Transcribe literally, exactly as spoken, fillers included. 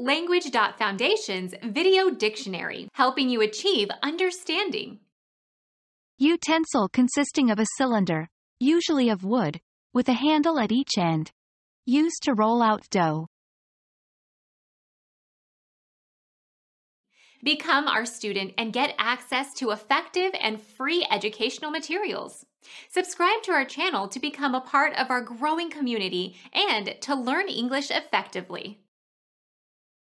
Language dot Foundation's Video Dictionary, helping you achieve understanding. Utensil consisting of a cylinder, usually of wood, with a handle at each end. Used to roll out dough. Become our student and get access to effective and free educational materials. Subscribe to our channel to become a part of our growing community and to learn English effectively.